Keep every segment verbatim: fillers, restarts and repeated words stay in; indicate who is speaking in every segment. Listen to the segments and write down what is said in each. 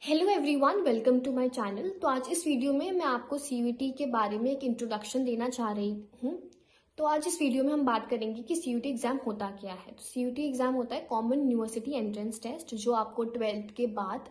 Speaker 1: Hello everyone, welcome to my channel. तो आज इस वीडियो में मैं आपको सीयूईटी के बारे में एक इंट्रोडक्शन देना चाह रही हूँ। तो आज इस वीडियो में हम बात करेंगे कि सीयूईटी एग्जाम होता क्या है। तो सीयूईटी एग्जाम होता है कॉमन यूनिवर्सिटी एंट्रेंस टेस्ट, जो आपको ट्वेल्थ के बाद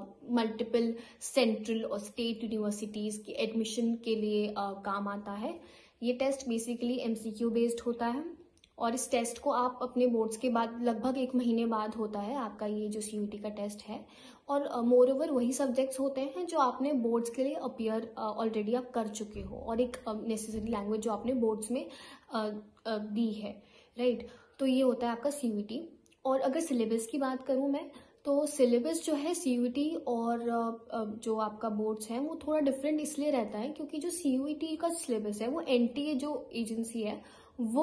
Speaker 1: मल्टीपल सेंट्रल और स्टेट यूनिवर्सिटीज की एडमिशन के लिए uh, काम आता है। ये टेस्ट बेसिकली एमसीक्यू बेस्ड होता है और इस टेस्ट को आप अपने बोर्ड्स के बाद लगभग एक महीने बाद होता है आपका ये जो सीयूईटी का टेस्ट है। और मोर ओवर वही सब्जेक्ट्स होते हैं जो आपने बोर्ड्स के लिए अपियर ऑलरेडी आप कर चुके हो और एक नेसेसरी लैंग्वेज जो आपने बोर्ड्स में uh, uh, दी है, राइट। तो ये होता है आपका सीयूईटी। और अगर सिलेबस की बात करूँ मैं, तो सिलेबस जो है सीयूईटी और जो आपका बोर्ड्स है वो थोड़ा डिफरेंट इसलिए रहता है क्योंकि जो सीयूईटी का सिलेबस है वो एनटीए जो एजेंसी है वो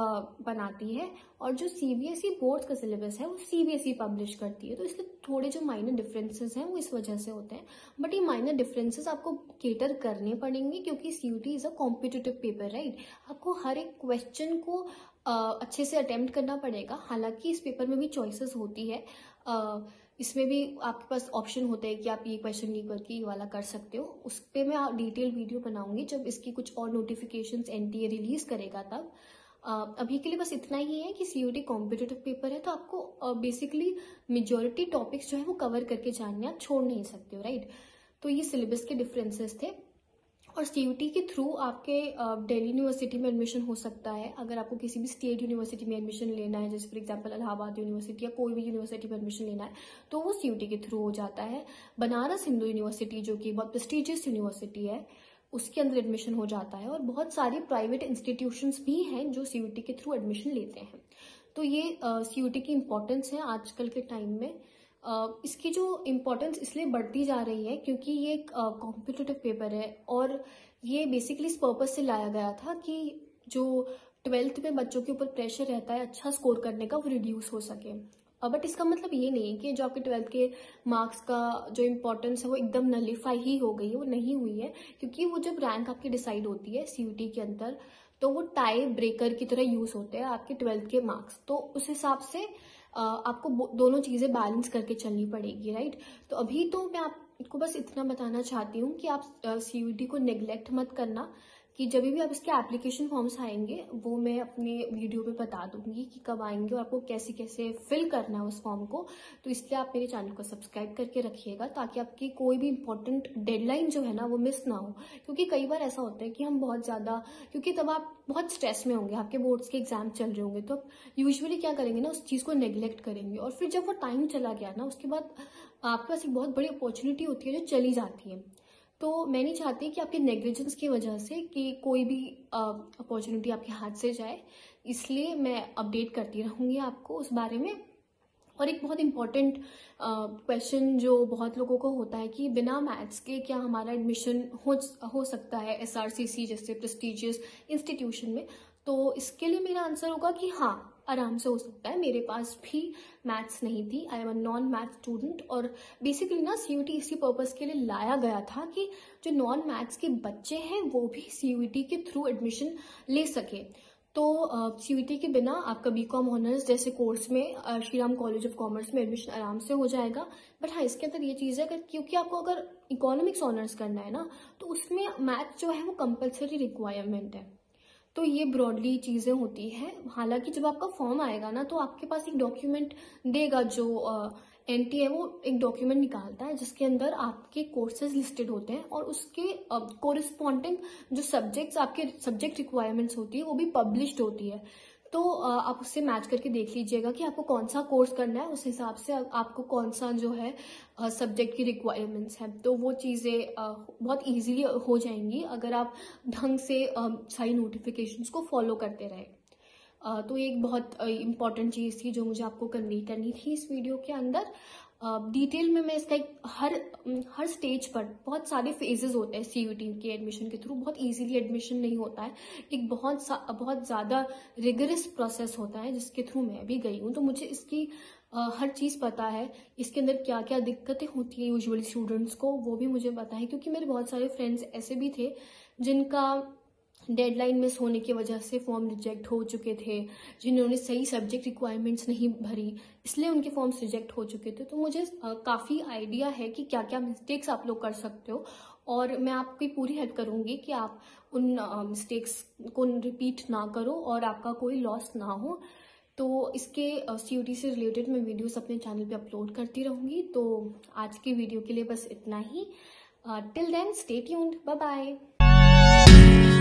Speaker 1: बनाती है और जो सीबीएसई बोर्ड्स का सिलेबस है वो सीबीएसई पब्लिश करती है। तो इसलिए थोड़े जो माइनर डिफरेंसेस हैं वो इस वजह से होते हैं, बट ये माइनर डिफरेंसेस आपको केटर करने पड़ेंगे क्योंकि CUET is a competitive paper, right. आपको हर एक क्वेश्चन को Uh, अच्छे से अटेम्प्ट करना पड़ेगा। हालांकि इस पेपर में भी चॉइसेस होती है, uh, इसमें भी आपके पास ऑप्शन होता है कि आप ये क्वेश्चन नहीं करके ये वाला कर सकते हो। उस पर मैं डिटेल वीडियो बनाऊंगी जब इसकी कुछ और नोटिफिकेशंस एनटीए रिलीज करेगा तब। uh, अभी के लिए बस इतना ही है कि सीयूईटी कॉम्पिटिटिव पेपर है, तो आपको बेसिकली मेजोरिटी टॉपिक्स जो है वो कवर करके जानने आप छोड़ नहीं सकते हो, राइट। तो ये सिलेबस के डिफरेंसेस थे। और सीयूईटी के थ्रू आपके दिल्ली यूनिवर्सिटी में एडमिशन हो सकता है। अगर आपको किसी भी स्टेट यूनिवर्सिटी में एडमिशन लेना है, जैसे फॉर एग्जांपल इलाहाबाद यूनिवर्सिटी या कोई भी यूनिवर्सिटी में एडमिशन लेना है, तो वो सीयूईटी के थ्रू हो जाता है। बनारस हिंदू यूनिवर्सिटी जो कि बहुत प्रेस्टिजियस यूनिवर्सिटी है, उसके अंदर एडमिशन हो जाता है। और बहुत सारे प्राइवेट इंस्टीट्यूशंस भी हैं जो सीयूईटी के थ्रू एडमिशन लेते हैं। तो ये सीयूईटी की इम्पोर्टेंस है आजकल के टाइम में। Uh, इसकी जो इम्पोर्टेंस इसलिए बढ़ती जा रही है क्योंकि ये एक कॉम्पिटिटिव पेपर है और ये बेसिकली इस पर्पज से लाया गया था कि जो ट्वेल्थ में बच्चों के ऊपर प्रेशर रहता है अच्छा स्कोर करने का वो रिड्यूस हो सके। बट uh, इसका मतलब ये नहीं है कि जो आपके ट्वेल्थ के मार्क्स का जो इम्पोर्टेंस है वो एकदम नलीफाई ही हो गई है, वो नहीं हुई है। क्योंकि वो जब रैंक आपकी डिसाइड होती है सीयूईटी के अंदर, तो वो टाई ब्रेकर की तरह यूज होते हैं आपके ट्वेल्थ के मार्क्स। तो उस हिसाब से आपको दोनों चीजें बैलेंस करके चलनी पड़ेगी, राइट। तो अभी तो मैं आपको बस इतना बताना चाहती हूँ कि आप सीयूईटी को नेग्लेक्ट मत करना, कि जब भी आप इसके एप्लीकेशन फॉर्म्स आएंगे वो मैं अपने वीडियो में बता दूंगी कि कब आएंगे और आपको कैसे कैसे फिल करना है उस फॉर्म को। तो इसलिए आप मेरे चैनल को सब्सक्राइब करके रखिएगा ताकि आपकी कोई भी इंपॉर्टेंट डेडलाइन जो है ना वो मिस ना हो। क्योंकि कई बार ऐसा होता है कि हम बहुत ज्यादा, क्योंकि तब आप बहुत स्ट्रेस में होंगे, आपके बोर्ड्स के एग्जाम चल रहे होंगे, तो यूजुअली क्या करेंगे ना, उस चीज को नेग्लेक्ट करेंगे। और फिर जब वो टाइम चला गया ना, उसके बाद आपके पास एक बहुत बड़ी अपॉर्चुनिटी होती है जो चली जाती है। तो मैं नहीं चाहती कि आपके नेग्लिजेंस की वजह से कि कोई भी अपॉर्चुनिटी आपके हाथ से जाए, इसलिए मैं अपडेट करती रहूंगी आपको उस बारे में। और एक बहुत इंपॉर्टेंट क्वेश्चन जो बहुत लोगों को होता है कि बिना मैथ्स के क्या हमारा एडमिशन हो हो सकता है एसआरसीसी जैसे प्रेस्टिजियस इंस्टीट्यूशन में। तो इसके लिए मेरा आंसर होगा कि हाँ, आराम से हो सकता है। मेरे पास भी मैथ्स नहीं थी, I am a non math student. और बेसिकली ना सीयूईटी इसी पर्पस के लिए लाया गया था कि जो नॉन मैथ्स के बच्चे हैं वो भी सीयूईटी के थ्रू एडमिशन ले सके। तो सीयूईटी uh, के बिना आपका बीकॉम ऑनर्स जैसे कोर्स में uh, Shri Ram college of commerce में एडमिशन आराम से हो जाएगा। बट हाँ, इसके अंदर ये चीज़ है अगर, क्योंकि आपको अगर इकोनॉमिक्स ऑनर्स करना है ना, तो उसमें मैथ जो है वो कंपलसरी रिक्वायरमेंट है। तो ये ब्रॉडली चीज़ें होती हैं। हालांकि जब आपका फॉर्म आएगा ना, तो आपके पास एक डॉक्यूमेंट देगा, जो एनटी है वो एक डॉक्यूमेंट निकालता है जिसके अंदर आपके कोर्सेज लिस्टेड होते हैं और उसके कोरिस्पॉन्डिंग जो सब्जेक्ट्स आपके सब्जेक्ट रिक्वायरमेंट्स होती है वो भी पब्लिश्ड होती है। तो आप उससे मैच करके देख लीजिएगा कि आपको कौन सा कोर्स करना है, उस हिसाब से आपको कौन सा जो है सब्जेक्ट की रिक्वायरमेंट्स है। तो वो चीज़ें बहुत इजीली हो जाएंगी अगर आप ढंग से सारी नोटिफिकेशंस को फॉलो करते रहे। तो एक बहुत इम्पॉर्टेंट चीज़ थी जो मुझे आपको कन्वे करनी थी इस वीडियो के अंदर। डिटेल में मैं इसका एक हर हर स्टेज पर बहुत सारे फेजेस होते हैं सीयूईटी के एडमिशन के थ्रू। बहुत इजीली एडमिशन नहीं होता है, एक बहुत बहुत ज़्यादा रिगरस प्रोसेस होता है जिसके थ्रू मैं भी गई हूँ। तो मुझे इसकी आ, हर चीज़ पता है, इसके अंदर क्या क्या दिक्कतें होती हैं यूजुअली स्टूडेंट्स को वो भी मुझे पता है, क्योंकि मेरे बहुत सारे फ्रेंड्स ऐसे भी थे जिनका डेडलाइन मिस होने की वजह से फॉर्म रिजेक्ट हो चुके थे, जिन्होंने सही सब्जेक्ट रिक्वायरमेंट्स नहीं भरी इसलिए उनके फॉर्म्स रिजेक्ट हो चुके थे। तो मुझे काफ़ी आइडिया है कि क्या क्या मिस्टेक्स आप लोग कर सकते हो, और मैं आपकी पूरी हेल्प करूँगी कि आप उन मिस्टेक्स को रिपीट ना करो और आपका कोई लॉस ना हो। तो इसके सीयूटी से रिलेटेड मैं वीडियोस अपने चैनल पे अपलोड करती रहूँगी। तो आज की वीडियो के लिए बस इतना ही। Till then stay tuned, bye bye.